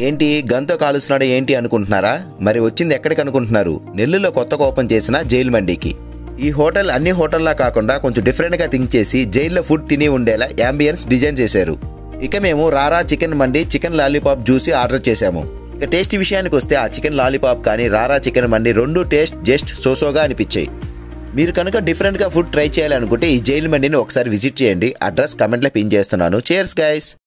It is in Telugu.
ఏంటి గన్తో కాలుస్తున్నాడు ఏంటి అనుకుంటున్నారా? మరి వచ్చింది ఎక్కడికి అనుకుంటున్నారు? నెల్లూరులో కొత్తగా ఓపెన్ చేసిన జైలు మండికి. ఈ హోటల్ అన్ని హోటల్లా కాకుండా కొంచెం డిఫరెంట్గా థింక్ చేసి జైల్లో ఫుడ్ తిని ఉండేలా యాంబియన్స్ డిజైన్ చేశారు. ఇక మేము రారా చికెన్ మండి చికెన్ లాలీపాప్ జ్యూసీ ఆర్డర్ చేశాము. ఇక టేస్ట్ విషయానికి వస్తే ఆ చికెన్ లాలీపాప్ కానీ రారా చికెన్ మండి రెండు టేస్ట్ జస్ట్ సోసోగా అనిపించాయి. మీరు కనుక డిఫరెంట్గా ఫుడ్ ట్రై చేయాలనుకుంటే ఈ జైలు మండిని ఒకసారి విజిట్ చేయండి. అడ్రస్ కమెంట్లో పిన్ చేస్తున్నాను. Cheers guys.